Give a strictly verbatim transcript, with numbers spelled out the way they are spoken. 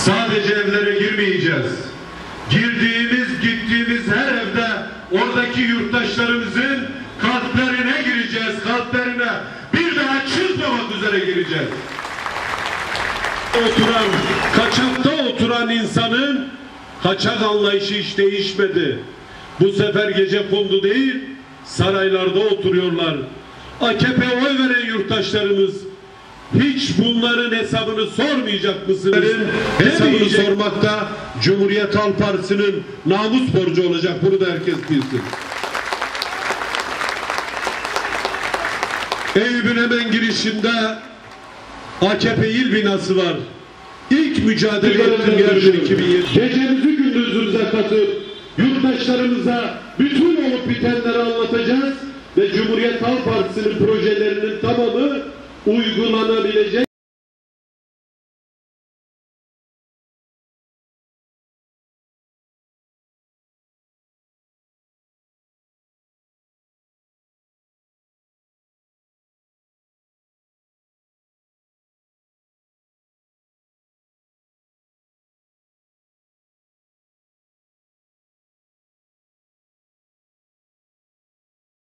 Sadece evlere girmeyeceğiz. Girdiğimiz, gittiğimiz her evde oradaki yurttaşlarımızın kalplerine gireceğiz, kalplerine. Bir daha çözmemek üzere gireceğiz. Oturan, kaçakta oturan insanın kaçak anlayışı hiç değişmedi. Bu sefer gecekondu değil, saraylarda oturuyorlar. A K P'ye oy veren yurttaşlarımız hiç bunların hesabını sormayacak mısınız? Hesabını sormakta Cumhuriyet Halk Partisi'nin namus borcu olacak. Bunu da herkes bilsin. Eyüp'ün hemen girişinde A K P il binası var. İlk mücadele ettiğim yerdir iki bin yedi. Gecemizi gündüzümüze katıp yurttaşlarımıza bütün olup bitenleri anlatacağız ve Cumhuriyet Halk Partisi'nin projelerinin tamamı uygulanabilecek.